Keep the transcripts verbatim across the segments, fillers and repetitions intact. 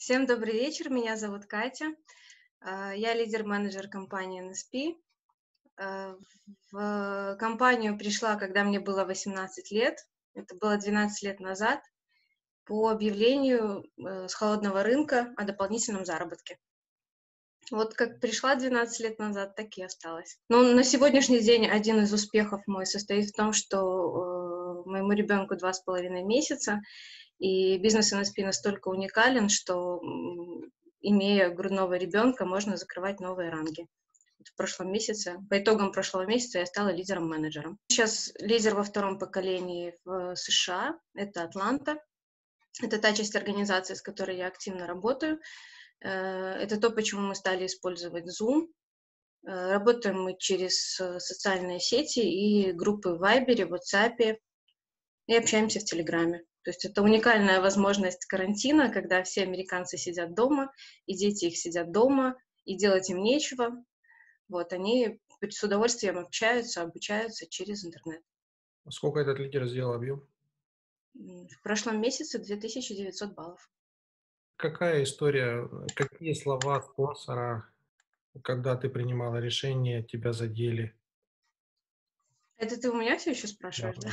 Всем добрый вечер, меня зовут Катя. А, Я лидер-менеджер компании эн эс пи. А, В компанию пришла, когда мне было восемнадцать лет. Это было двенадцать лет назад по объявлению э, с холодного рынка о дополнительном заработке. Вот как пришла двенадцать лет назад, так и осталась. Но на сегодняшний день один из успехов мой состоит в том, что э, моему ребенку два с половиной месяца, и бизнес эн эс пи настолько уникален, что, м, имея грудного ребенка, можно закрывать новые ранги. Вот В прошлом месяце, по итогам прошлого месяца я стала лидером-менеджером. Сейчас лидер во втором поколении в эс ша а, это Атланта. Это та часть организации, с которой я активно работаю. Э, Это то, почему мы стали использовать Zoom. Э, Работаем мы через э, социальные сети и группы в Вайбере, WhatsApp и общаемся в Телеграме. То есть это уникальная возможность карантина, когда все американцы сидят дома, и дети их сидят дома, и делать им нечего. Вот, они с удовольствием общаются, обучаются через интернет. Сколько этот лидер сделал объем? М, В прошлом месяце две тысячи девятьсот баллов. Какая история, э, какие слова спонсора, когда ты принимала решение, тебя задели? Это ты у меня все еще Да. спрашиваешь, да?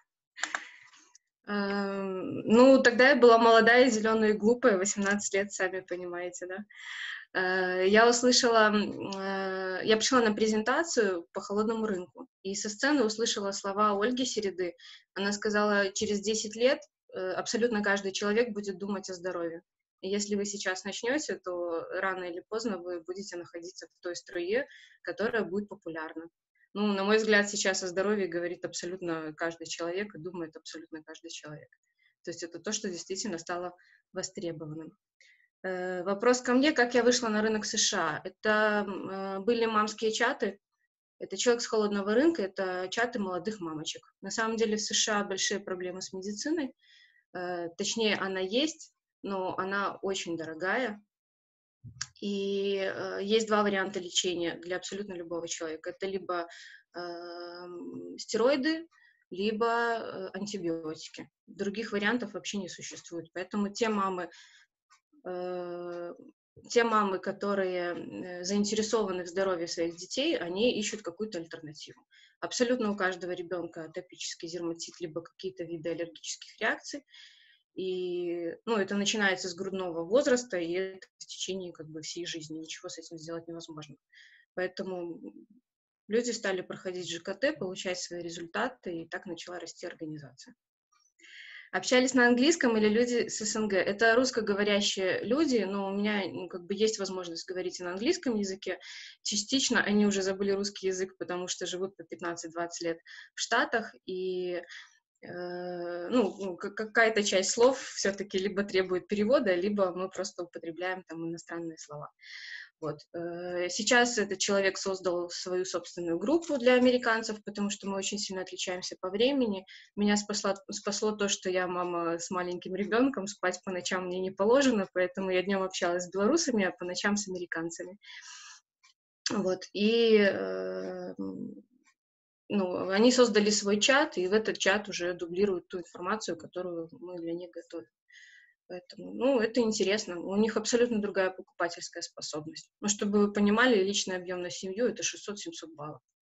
Эм, Ну, тогда я была молодая, зеленая и глупая, восемнадцать лет, сами понимаете, да. Э, Я услышала, м, э, я пришла на презентацию по холодному рынку, и со сцены услышала слова Ольги Середы. Она сказала, через десять лет э, абсолютно каждый человек будет думать о здоровье. И если вы сейчас начнете, то рано или поздно вы будете находиться в той струе, которая будет популярна. Ну, на мой взгляд, сейчас о здоровье говорит абсолютно каждый человек и думает абсолютно каждый человек. То есть это то, что действительно стало востребованным. Э, Вопрос ко мне, как я вышла на рынок эс ша а. Это м, э, были мамские чаты, это человек с холодного рынка, это чаты молодых мамочек. На самом деле в эс ша а большие проблемы с медициной, э, точнее она есть, но она очень дорогая, и э, есть два варианта лечения для абсолютно любого человека. Это либо эм, стероиды, либо э, антибиотики. Других вариантов вообще не существует. Поэтому те мамы, э, те мамы, которые э, заинтересованы в здоровье своих детей, они ищут какую-то альтернативу. Абсолютно у каждого ребенка атопический дерматит, либо какие-то виды аллергических реакций. И, ну, это начинается с грудного возраста, и это в течение как бы всей жизни. Ничего с этим сделать невозможно. Поэтому люди стали проходить жэ ка тэ, получать свои результаты, и так начала расти организация. Общались на английском или люди с эс эн гэ? Это русскоговорящие люди, но у меня ну, как бы есть возможность говорить и на английском языке. Частично они уже забыли русский язык, потому что живут по пятнадцать-двадцать лет в Штатах, и э, ну, ну, к- какая-то часть слов все-таки либо требует перевода, либо мы просто употребляем там иностранные слова. Вот. Э, Сейчас этот человек создал свою собственную группу для американцев, потому что мы очень сильно отличаемся по времени. Меня спасло, спасло то, что я мама с маленьким ребенком, спать по ночам мне не положено, поэтому я днем общалась с белорусами, а по ночам с американцами. Вот. И э, ну, они создали свой чат, и в этот чат уже дублируют ту информацию, которую мы для них готовим. Поэтому, ну, это интересно. У них абсолютно другая покупательская способность. Но чтобы вы понимали, личный объем на семью — это шестьсот-семьсот баллов.